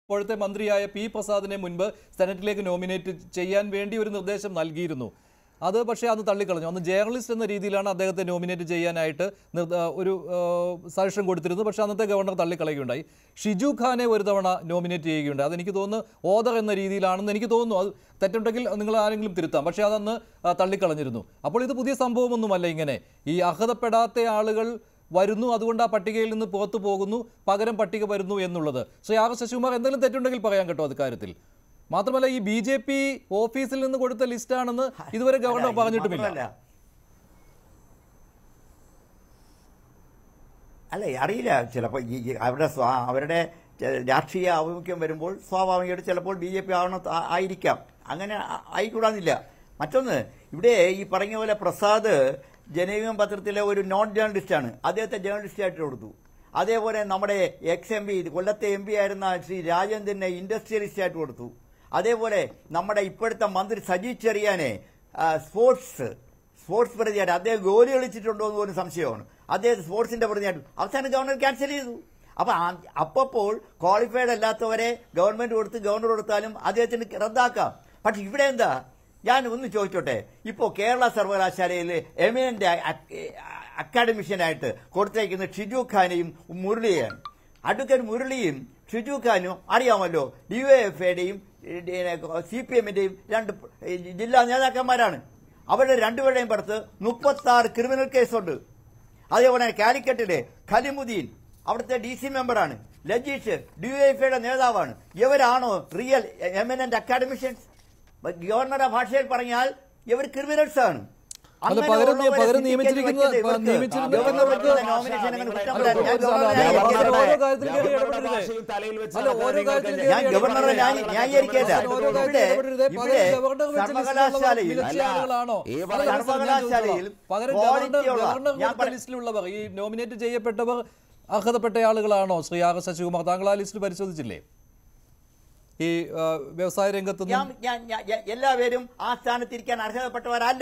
ഇപ്പോഴത്തെ മന്ത്രിയായ പി പ്രസാദിനെ മുൻപ് സെനറ്റിലേക്ക് നോമിനേറ്റ് ചെയ്യാൻ വേണ്ടി ഒരു നിർദ്ദേശം നൽകിയിരുന്നു. അത് പക്ഷേ അന്ന് തള്ളിക്കളഞ്ഞു. അന്ന് ജേർണലിസ്റ്റ് എന്ന രീതിയിലാണ് അദ്ദേഹത്തെ നോമിനേറ്റ് ചെയ്യാനായിട്ട് ഒരു സജഷൻ കൊടുത്തിരുന്നത്. പക്ഷേ അന്നത്തെ ഗവർണർ തള്ളിക്കളയുകയുണ്ടായി. ഷിജു ഖാനെ ഒരു തവണ നോമിനേറ്റ് ചെയ്യുകയുണ്ടായി. അതെനിക്ക് തോന്നുന്നു ഓദർ എന്ന രീതിയിലാണെന്ന് എനിക്ക് തോന്നുന്നു. അത് തെറ്റുണ്ടെങ്കിൽ നിങ്ങൾ ആരെങ്കിലും തിരുത്താം. പക്ഷേ അതന്ന് തള്ളിക്കളഞ്ഞിരുന്നു. അപ്പോൾ ഇത് പുതിയ സംഭവമൊന്നുമല്ല. ഇങ്ങനെ ഈ അർഹതപ്പെടാത്ത ആളുകൾ വരുന്നു, അതുകൊണ്ട് ആ പട്ടികയിൽ നിന്ന് പുറത്തു പോകുന്നു, പകരം പട്ടിക വരുന്നു എന്നുള്ളത്. ശ്രീ ആർ ശശികുമാർ എന്തെങ്കിലും തെറ്റുണ്ടെങ്കിൽ പറയാൻ കേട്ടോ അത് കാര്യത്തിൽ. മാത്രമല്ല ഈ BJP ഓഫീസിൽ നിന്ന് കൊടുത്ത ലിസ്റ്റാണെന്ന് ഇതുവരെ ഗവർണർ പറഞ്ഞിട്ടുമില്ല. അല്ല, അറിയില്ല. ചിലപ്പോൾ അവരുടെ രാഷ്ട്രീയ ആഭിമുഖ്യം വരുമ്പോൾ സ്വാഭാവികമായിട്ട് ചിലപ്പോൾ BJP ആയിരിക്കാം. അങ്ങനെ ആയിക്കൂടാന്നില്ല. മറ്റൊന്ന്, ഇവിടെ ഈ പറഞ്ഞ പോലെ പ്രസാദ് ജനയുഗം പത്രത്തിലെ ഒരു നോൺ ജേർണലിസ്റ്റാണ്. അദ്ദേഹത്തെ ജേർണലിസ്റ്റായിട്ട് കൊടുത്തു. അതേപോലെ നമ്മുടെ MP കൊല്ലത്തെ MP ആയിരുന്ന ശ്രീ രാജേന്ദ്രനെ ഇൻഡസ്ട്രിയലിസ്റ്റായിട്ട് കൊടുത്തു. അതേപോലെ നമ്മുടെ ഇപ്പോഴത്തെ മന്ത്രി സജി ചെറിയാനെ സ്പോർട്സ് പ്രതിയായിട്ട്, അദ്ദേഹം ഗോലി കളിച്ചിട്ടുണ്ടോ എന്ന് പോലും സംശയമാണ്. അദ്ദേഹം സ്പോർട്സിന്റെ പ്രതിയായിട്ട് അവസാനം ഗവർണർ ക്യാൻസൽ ചെയ്തു. അപ്പോൾ ക്വാളിഫൈഡ് അല്ലാത്തവരെ ഗവൺമെന്റ് കൊടുത്താലും അദ്ദേഹത്തിന് റദ്ദാക്കാം. പക്ഷെ ഇവിടെ എന്താ, ഞാൻ ഒന്ന് ചോദിച്ചോട്ടെ, ഇപ്പോ കേരള സർവകലാശാലയിൽ എമിനന്റ് അക്കാഡമിഷ്യനായിട്ട് കൊടുത്തേക്കുന്ന ഷിജു ഖാനെയും മുരളിയെയാണ്. അഡ്വക്കേറ്റ് മുരളിയും ഷിജു ഖാനും അറിയാമല്ലോ, DYFIയുടെയും CPMന്റെയും രണ്ട് ജില്ലാ നേതാക്കന്മാരാണ്. അവരുടെ രണ്ടുപേരുടെയും പുറത്ത് 36 ക്രിമിനൽ കേസുണ്ട്. അതേപോലെ കാലിക്കറ്റിലെ ഖലിമുദ്ദീൻ അവിടുത്തെ DC മെമ്പറാണ്. ലജീഷ് DYFIയുടെ നേതാവാണ്. ഇവരാണോ റിയൽ എമിനന്റ് അക്കാഡമിഷ്യൻസ്? ഗവർണറുടെ ഭാഷയിൽ പറഞ്ഞാൽ ഇവർ ക്രിമിനൽസ് ആണ്. പകരം നിയമിച്ചിരിക്കുന്ന ഗവർണറെ ന്യായീകരിക്കേണ്ട. ലിസ്റ്റിലുള്ളവർ, ഈ നോമിനേറ്റ് ചെയ്യപ്പെട്ടവർ അർഹതപ്പെട്ട ആളുകളാണോ? ശ്രീ ആർ ശശികുമാർ, താങ്കൾ ആ ലിസ്റ്റ് പരിശോധിച്ചില്ലേ? ഈ വ്യവസായ രംഗത്ത് എല്ലാവരും ആ സ്ഥാനത്തിരിക്കാൻ അർഹതപ്പെട്ടവരല്ല.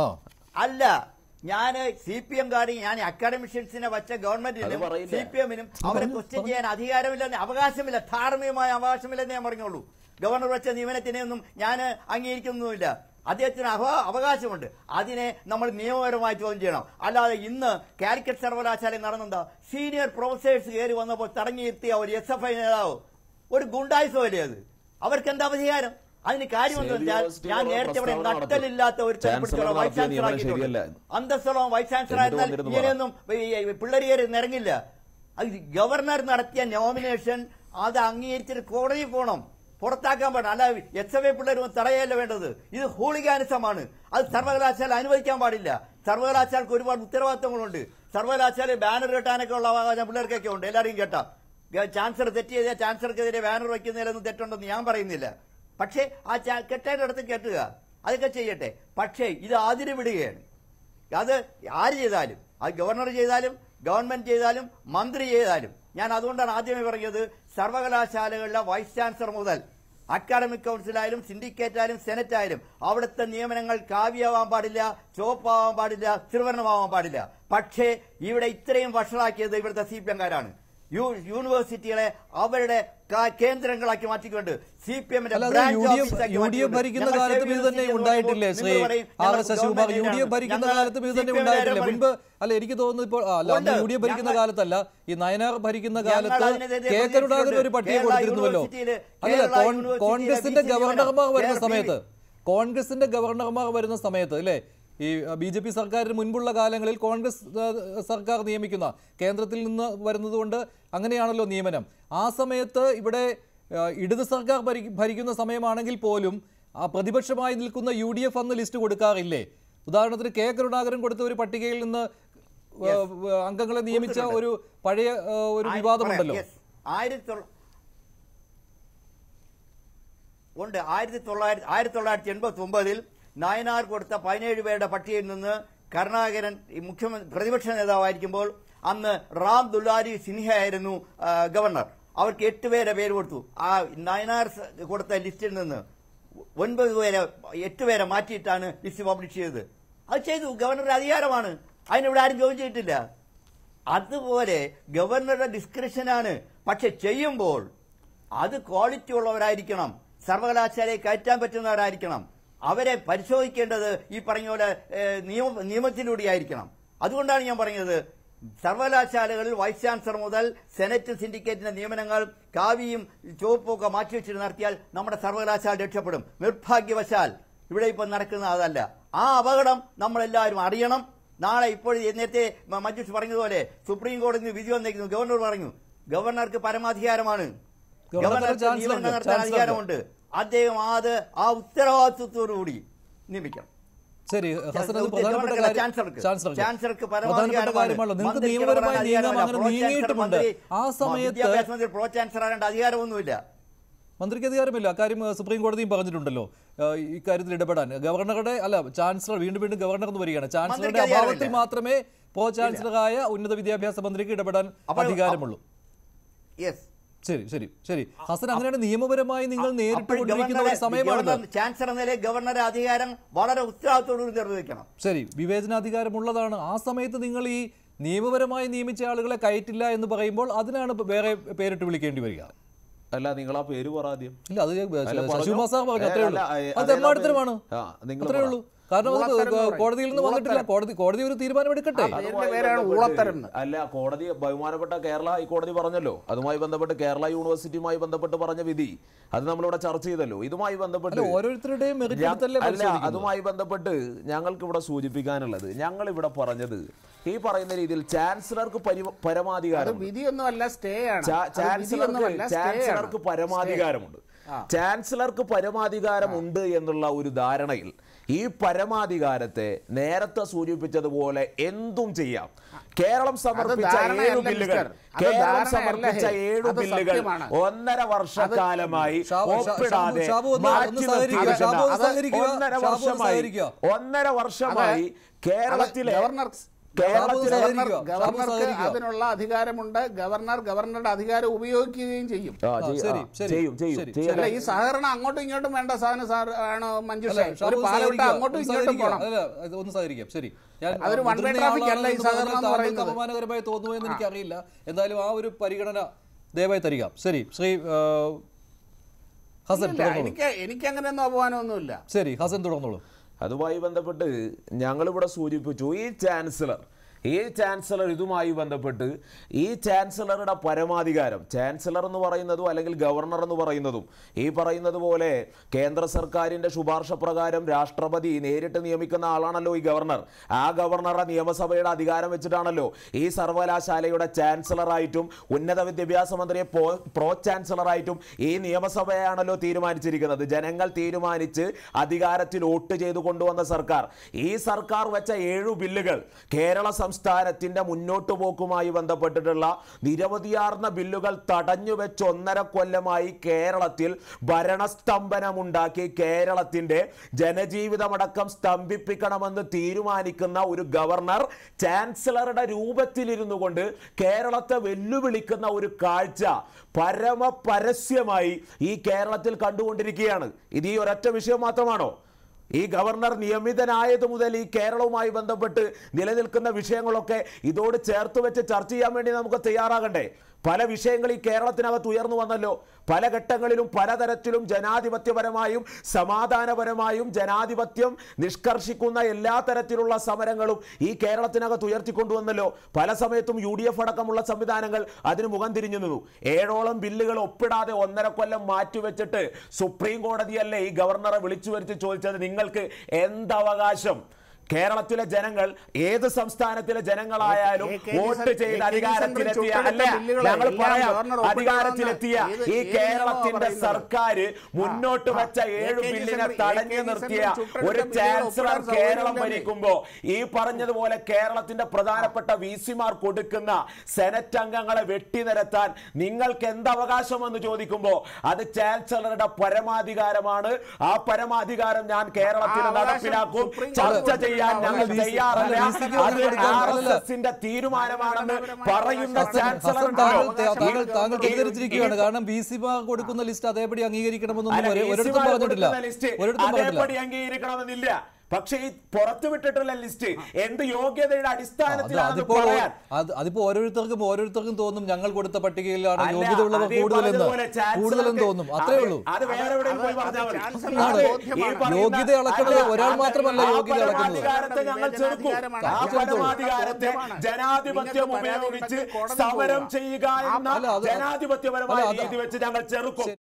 ഞാൻ CPM-കാരും ഞാൻ അക്കാഡമിഷ്യൻസിനെ വച്ച ഗവൺമെന്റിനും CPM-നും അവരെ ക്വസ്റ്റ്യൻ ചെയ്യാൻ അധികാരമില്ലെന്ന്, അവകാശമില്ല, ധാർമ്മികമായ അവകാശമില്ലെന്ന് ഞാൻ പറഞ്ഞോളൂ. ഗവർണർ വെച്ച നിയമനത്തിനെയൊന്നും ഞാൻ അംഗീകരിക്കുന്നുമില്ല. അദ്ദേഹത്തിന് അവകാശമുണ്ട്. അതിനെ നമ്മൾ നിയമപരമായി ചോദ്യം ചെയ്യണം. അല്ലാതെ ഇന്ന് കാലിക്കറ്റ് സർവകലാശാലയിൽ നടന്നെന്താ, സീനിയർ പ്രൊഫസേഴ്സ് കയറി വന്നപ്പോൾ തടഞ്ഞിരുത്തിയ ഒരു SFI നേതാവ് ഒരു ഗുണ്ടായിസമല്ലേ അത്? അവർക്ക് എന്താ അധികാരം? അതിന് കാര്യമെന്ന് വെച്ചാൽ, ഞാൻ നേരത്തെ ഇവിടെ നട്ടലില്ലാത്ത ഒരു വൈസ് ചാൻസലർ ആക്കിയിട്ടുണ്ട്. അന്തസ്സുള്ള വൈസ് ചാൻസലർ ആയിരുന്നാൽ ഇങ്ങനെയൊന്നും പിള്ളേരിയേറി നിറങ്ങില്ല. അത് ഗവർണർ നടത്തിയ നോമിനേഷൻ അത് അംഗീകരിച്ചിട്ട് കോടതിയിൽ പോകണം, പുറത്താക്കാൻ പാടില്ല. അല്ല SFI പിള്ളേർ തടയല്ല വേണ്ടത്. ഇത് ഹൂളിഗാനിസമാണ്. അത് സർവകലാശാല അനുവദിക്കാൻ പാടില്ല. സർവകലാശാലക്ക് ഒരുപാട് ഉത്തരവാദിത്തങ്ങളുണ്ട്. സർവകലാശാല ബാനർ കെട്ടാനൊക്കെ ഉള്ള അവകാശം പിള്ളേർക്കൊക്കെ ഉണ്ട്. എല്ലാവരെയും കേട്ടാ ചാൻസലർ തെറ്റ് ചെയ്താൽ ചാൻസലർക്കെതിരെ ബാനർ വയ്ക്കുന്നതിലൊന്നും തെറ്റുണ്ടെന്ന് ഞാൻ പറയുന്നില്ല. പക്ഷേ ആ കെട്ടേണ്ടടുത്ത് കെട്ടുക, അതൊക്കെ ചെയ്യട്ടെ. പക്ഷേ ഇത് അതിര് വിടുകയാണ്. അത് ആര് ചെയ്താലും, അത് ഗവർണർ ചെയ്താലും ഗവൺമെന്റ് ചെയ്താലും മന്ത്രി ചെയ്താലും, ഞാൻ അതുകൊണ്ടാണ് ആദ്യമേ പറഞ്ഞത്, സർവകലാശാലകളിലെ വൈസ് ചാൻസലർ മുതൽ അക്കാഡമിക് കൗൺസിലായാലും സിൻഡിക്കേറ്റായാലും സെനറ്റായാലും അവിടുത്തെ നിയമനങ്ങൾ കാവ്യമാവാൻ പാടില്ല, ചുവപ്പാവാൻ പാടില്ല, ത്രിവർണ്ണമാവാൻ പാടില്ല. പക്ഷേ ഇവിടെ ഇത്രയും വഷളാക്കിയത് ഇവിടുത്തെ CPM-കാരാണ്. യൂണിവേഴ്സിറ്റികളെ അവരുടെ കേന്ദ്രങ്ങളാക്കി മാറ്റിക്കൊണ്ട് CPM-ന്റെ UDF ഭരിക്കുന്ന കാലത്തും ഇത് തന്നെ ഉണ്ടായിട്ടില്ലേ? ശ്രീ ആർ ശശികുമാർ, UDF ഭരിക്കുന്ന കാലത്തും ഇത് തന്നെ ഉണ്ടായിട്ടില്ലേ മുൻപ്? അല്ല, എനിക്ക് തോന്നുന്നു ഇപ്പോൾ UDF ഭരിക്കുന്ന കാലത്തല്ല, ഈ നയനാർ ഭരിക്കുന്ന കാലത്ത് K. കരുണാകരൻ ഒരു പട്ടിക കൊടുത്തിരുന്നുവല്ലോ. അല്ല, കോൺഗ്രസിന്റെ ഗവർണർമാർ വരുന്ന സമയത്ത് അല്ലേ, ഈ BJP സർക്കാരിന് മുൻപുള്ള കാലങ്ങളിൽ കോൺഗ്രസ് സർക്കാർ നിയമിക്കുന്ന, കേന്ദ്രത്തിൽ നിന്ന് വരുന്നതുകൊണ്ട് അങ്ങനെയാണല്ലോ നിയമനം. ആ സമയത്ത് ഇവിടെ ഇടത് സർക്കാർ ഭരിക്കുന്ന സമയമാണെങ്കിൽ പോലും പ്രതിപക്ഷമായി നിൽക്കുന്ന UDF അന്ന് ലിസ്റ്റ് കൊടുക്കാറില്ലേ? ഉദാഹരണത്തിന് K. കരുണാകരൻ കൊടുത്ത ഒരു പട്ടികയിൽ നിന്ന് അംഗങ്ങളെ നിയമിച്ച ഒരു പഴയ ഒരു വിവാദമുണ്ടല്ലോ. 1989 നായനാർ കൊടുത്ത 17 പേരുടെ പട്ടികയിൽ നിന്ന് കരുണാകരൻ മുഖ്യമന്ത്രി പ്രതിപക്ഷ നേതാവായിരിക്കുമ്പോൾ അന്ന് റാം ദുലാരി സിൻഹ ആയിരുന്നു ഗവർണർ. അവർക്ക് 8 പേരെ പേര് കൊടുത്തു. ആ നായനാർ കൊടുത്ത ലിസ്റ്റിൽ നിന്ന് 8 പേരെ മാറ്റിയിട്ടാണ് ലിസ്റ്റ് പബ്ലിഷ് ചെയ്തത്. അത് ചെയ്തു, ഗവർണറുടെ അധികാരമാണ്. അതിനിവിടെ ആരും ചോദ്യം ചെയ്തിട്ടില്ല. അതുപോലെ ഗവർണറുടെ ഡിസ്ക്രിപ്ഷനാണ്. പക്ഷെ ചെയ്യുമ്പോൾ അത് ക്വാളിറ്റി ഉള്ളവരായിരിക്കണം, സർവകലാശാലയെ കയറ്റാൻ പറ്റുന്നവരായിരിക്കണം. അവരെ പരിശോധിക്കേണ്ടത് ഈ പറഞ്ഞ പോലെ നിയമത്തിലൂടെ ആയിരിക്കണം. അതുകൊണ്ടാണ് ഞാൻ പറഞ്ഞത്, സർവകലാശാലകളിൽ വൈസ് ചാൻസലർ മുതൽ സെനറ്റ് സിൻഡിക്കേറ്റിന്റെ നിയമനങ്ങൾ കാവിയും ചുവപ്പൊക്കെ മാറ്റിവെച്ചിട്ട് നടത്തിയാൽ നമ്മുടെ സർവകലാശാല രക്ഷപ്പെടും. നിർഭാഗ്യവശാൽ ഇവിടെ ഇപ്പം നടക്കുന്ന അതല്ല. ആ അപകടം നമ്മളെല്ലാവരും അറിയണം. നാളെ ഇപ്പോൾ നേരത്തെ മഞ്ജുഷ് പറഞ്ഞതുപോലെ സുപ്രീം കോടതി വിധി വന്നിരിക്കുന്നു. ഗവർണർ പറഞ്ഞു, ഗവർണർക്ക് പരമാധികാരമാണ്, ഗവർണർക്ക് നിയമനം നടത്താൻ അധികാരമുണ്ട്. അദ്ദേഹം ആ ഉത്തരവാദിത്വത്തോടുകൂടി നിയമിക്കണം. ശരി ഹസൻ, അത് പ്രധാനപ്പെട്ട ചാൻസലർക്ക് പരമാധികാരമാണ്. നിങ്ങൾക്ക് നിയമപരമായി നീങ്ങാം, അങ്ങനെ നീങ്ങിയിട്ടുമുണ്ട്. ആ സമയത്ത് പ്രോ ചാൻസലർ ആകേണ്ട അധികാരമൊന്നുമില്ല, മന്ത്രിക്ക് അധികാരമില്ല. അക്കാര്യം സുപ്രീം കോടതിയും പറഞ്ഞിട്ടുണ്ടല്ലോ, ഇക്കാര്യത്തിൽ ഇടപെടാൻ. ഗവർണറുടെ ചാൻസലർ വീണ്ടും ഗവർണർ എന്ന് വരികയാണ്. ചാൻസലറുടെ അഭാവത്തിൽ മാത്രമേ പ്രോ ചാൻസലറായ ഉന്നത വിദ്യാഭ്യാസ മന്ത്രിക്ക് ഇടപെടാൻ അധികാരമുള്ളൂ. ശരി ശരി ശരി ഹസൻ, അങ്ങനെയാണ് നിയമപരമായി നിങ്ങൾ നേരിട്ട് കൊണ്ടിരിക്കുന്ന ഒരു സമയമാണ്. ചാൻസലർ നിലയിൽ ഗവർണറുടെ അധികാരം വളരെ ഉത്തരവാദിത്തോടുകൂടി നിർവഹിക്കണം. ശരി, വിവേചനാധികാരമുള്ളതാണ്. ആ സമയത്ത് നിങ്ങൾ ഈ നിയമപരമായി നിയമിച്ച ആളുകളെ കയറ്റില്ല എന്ന് പറയുമ്പോൾ അതിനാണ് വേറെ പേരിട്ട് വിളിക്കേണ്ടി വരിക. അല്ല, നിങ്ങൾ ആ പേര് പറയാദ്യം. ഇല്ല, അത് ശശികുമാർ സാർ പറഞ്ഞു, അത്രേ ഉള്ളൂ. അത് തെമ്മാടിത്തരമാണ്, അത്രേ ഉള്ളൂ. കാരണം കോടതിയിൽ നിന്ന് വന്നിട്ടില്ല. കോടതി ഒരു തീരുമാനം എടുക്കട്ടെ. അല്ല, കോടതി ബഹുമാനപ്പെട്ട കേരള ഹൈക്കോടതി പറഞ്ഞല്ലോ, അതുമായി ബന്ധപ്പെട്ട് കേരള യൂണിവേഴ്സിറ്റിയുമായി ബന്ധപ്പെട്ട് പറഞ്ഞ വിധി അത് നമ്മളിവിടെ ചർച്ച ചെയ്തല്ലോ. ഇതുമായി ബന്ധപ്പെട്ട് ഓരോരുത്തരുടെയും അതുമായി ബന്ധപ്പെട്ട് ഞങ്ങൾക്ക് ഇവിടെ സൂചിപ്പിക്കാനുള്ളത്, ഞങ്ങൾ ഇവിടെ പറഞ്ഞത് ഈ പറയുന്ന രീതിയിൽ ചാൻസലർക്ക് പരമാധികാരം, ചാൻസലർക്ക് പരമാധികാരമുണ്ട്. ചാൻസലർക്ക് പരമാധികാരമുണ്ട് എന്നുള്ള ഒരു ധാരണയിൽ ഈ പരമാധികാരത്തെ നേരത്തെ സൂചിപ്പിച്ചതുപോലെ എന്തും ചെയ്യാം. കേരളം സമർപ്പിച്ച 7 ബില്ലുകൾ 1.5 വർഷക്കാലമായി ഒപ്പിടാതെ മാറ്റി നിർത്തിയിരിക്കുന്ന 1.5 വർഷമായി കേരളത്തിലെ അതിനുള്ള അധികാരമുണ്ട്. ഗവർണറുടെ അധികാരം ഉപയോഗിക്കുകയും ചെയ്യും. ഈ സഹകരണം അങ്ങോട്ടും ഇങ്ങോട്ടും വേണ്ട സാധനം സാർ ആണ് മഞ്ജുഷ. അങ്ങോട്ടും ഇങ്ങോട്ടും പോകണം. ഒന്ന് സഹകരിക്കാം. ശരി, അതൊരു വൺ വേ ട്രാഫിക് അല്ല ഈ സഹകരണം എന്ന് പറയുന്നത്. അപമാനകരമായി തോന്നുമെന്ന് എനിക്കറിയില്ല. എന്തായാലും ആ ഒരു പരിഗണന ദയവായി തരിക. ശരി, ശ്രീ ഹസൻ, എനിക്ക് അങ്ങനെയൊന്നും അപമാനമൊന്നുമില്ല. ശരി ഹസൻ, തുടർന്നോളൂ. അതുമായി ബന്ധപ്പെട്ട് ഞങ്ങളിവിടെ സൂചിപ്പിച്ചു, ഈ ചാൻസലർ ഇതുമായി ബന്ധപ്പെട്ട് ഈ ചാൻസലറുടെ പരമാധികാരം, ചാൻസലർ എന്ന് പറയുന്നതും അല്ലെങ്കിൽ ഗവർണർ എന്ന് പറയുന്നതും ഈ പറയുന്നത് പോലെ കേന്ദ്ര സർക്കാരിൻ്റെ ശുപാർശ പ്രകാരം രാഷ്ട്രപതി നേരിട്ട് നിയമിക്കുന്ന ആളാണല്ലോ ഈ ഗവർണർ. ആ ഗവർണറുടെ നിയമസഭയുടെ അധികാരം വെച്ചിട്ടാണല്ലോ ഈ സർവകലാശാലയുടെ ചാൻസലറായിട്ടും ഉന്നത വിദ്യാഭ്യാസ മന്ത്രിയെ പ്രോ ചാൻസലറായിട്ടും ഈ നിയമസഭയാണല്ലോ തീരുമാനിച്ചിരിക്കുന്നത്. ജനങ്ങൾ തീരുമാനിച്ച് അധികാരത്തിൽ വോട്ട് ചെയ്തു കൊണ്ടുവന്ന സർക്കാർ, ഈ സർക്കാർ വെച്ച 7 ബില്ലുകൾ കേരള സംസ്ഥാനത്തിന്റെ മുന്നോട്ടു പോക്കുമായി ബന്ധപ്പെട്ടിട്ടുള്ള നിരവധിയാർന്ന ബില്ലുകൾ തടഞ്ഞു വെച്ച് 1.5 കൊല്ലമായി കേരളത്തിൽ ഭരണസ്തംഭനമുണ്ടാക്കി കേരളത്തിന്റെ ജനജീവിതമടക്കം സ്തംഭിപ്പിക്കണമെന്ന് തീരുമാനിക്കുന്ന ഒരു ഗവർണർ ചാൻസലറുടെ രൂപത്തിലിരുന്നു കൊണ്ട് കേരളത്തെ വെല്ലുവിളിക്കുന്ന ഒരു കാഴ്ച പരസ്യമായി ഈ കേരളത്തിൽ കണ്ടുകൊണ്ടിരിക്കുകയാണ്. ഇത് ഈ ഒരൊറ്റ വിഷയം മാത്രമാണോ? ഈ ഗവർണർ നിയമിതനായത് മുതൽ ഈ കേരളവുമായി ബന്ധപ്പെട്ട് നിലനിൽക്കുന്ന വിഷയങ്ങളൊക്കെ ഇതോട് ചേർത്ത് വെച്ച് ചർച്ച ചെയ്യാൻ വേണ്ടി നമുക്ക് തയ്യാറാകണ്ടേ? പല വിഷയങ്ങൾ ഈ കേരളത്തിനകത്ത് ഉയർന്നു വന്നല്ലോ. പല ഘട്ടങ്ങളിലും പലതരത്തിലും ജനാധിപത്യപരമായും സമാധാനപരമായും ജനാധിപത്യം നിഷ്കർഷിക്കുന്ന എല്ലാ തരത്തിലുള്ള സമരങ്ങളും ഈ കേരളത്തിനകത്ത് ഉയർത്തിക്കൊണ്ടുവന്നല്ലോ. പല സമയത്തും UDF അടക്കമുള്ള സംവിധാനങ്ങൾ അതിന് മുഖം തിരിഞ്ഞു നിന്നു. 7ഓളം ബില്ലുകൾ ഒപ്പിടാതെ 1.5 കൊല്ലം മാറ്റിവെച്ചിട്ട് സുപ്രീം കോടതിയല്ലേ ഈ ഗവർണറെ വിളിച്ചു വരുത്തി ചോദിച്ചത്, നിങ്ങൾക്ക് എന്തവകാശം? കേരളത്തിലെ ജനങ്ങൾ ഏത് സംസ്ഥാനത്തിലെ ജനങ്ങളായാലും വോട്ട് ചെയ്ത് അധികാരത്തിലെത്തിയ ഈ കേരളത്തിന്റെ സർക്കാർ മുന്നോട്ട് വെച്ച 7 ബില്ലിനെ തടഞ്ഞു നിർത്തിയ ഒരു ചാൻസലർ കേരളം ഭരിക്കുമ്പോ ഈ പറഞ്ഞതുപോലെ കേരളത്തിന്റെ പ്രധാനപ്പെട്ട VC-മാർ കൊടുക്കുന്ന സെനറ്റ് അംഗങ്ങളെ വെട്ടിനിരത്താൻ നിങ്ങൾക്ക് എന്തവകാശമെന്ന് ചോദിക്കുമ്പോ അത് ചാൻസലറുടെ പരമാധികാരമാണ്. ആ പരമാധികാരം ഞാൻ കേരളത്തിൽ നടപ്പിലാക്കും. ചർച്ച ചെയ്യാൻ ഞങ്ങൾ തയ്യാറല്ല. അത് RSSന്റെ തീരുമാനമാണെന്ന് പറയുന്ന ചാൻസലർ താങ്കൾ തെറ്റിദ്ധരിച്ചിരിക്കുകയാണ്. കാരണം VC-മാർ കൊടുക്കുന്ന ലിസ്റ്റ് അതേപടി അംഗീകരിക്കണമെന്നൊന്നും ഒരിടത്തും പറഞ്ഞിട്ടില്ല. അതേപടി അംഗീകരിക്കണമെന്നില്ല. പക്ഷേ ഈ പുറത്തുവിട്ടിട്ടുള്ള ലിസ്റ്റ് എന്ത് യോഗ്യതയുടെ അടിസ്ഥാനത്തിലാണ് പറയാൻ അതിപ്പോ ഓരോരുത്തർക്കും തോന്നും ഞങ്ങൾ കൊടുത്ത പട്ടികയിലാണ് യോഗ്യത ഉള്ളവർ കൂടുതലെന്ന് തോന്നും. അത്രേ ഉള്ളൂ. അത് വേറെ എവിടെയും പോയി പറഞ്ഞാൽ മതി. യോഗ്യത അളക്കുന്നത് ഒരാൾ മാത്രമല്ല യോഗ്യത അളക്കുന്നത്. ഞങ്ങൾ ചെറുക്കും. ആ പരമാധികാരത്തെ ജനാധിപത്യം ഉപയോഗിച്ച് സമരം ചെയ്യുക എന്ന ജനാധിപത്യപരമായ രീതി വെച്ച് ഞങ്ങൾ ചെറുക്കും.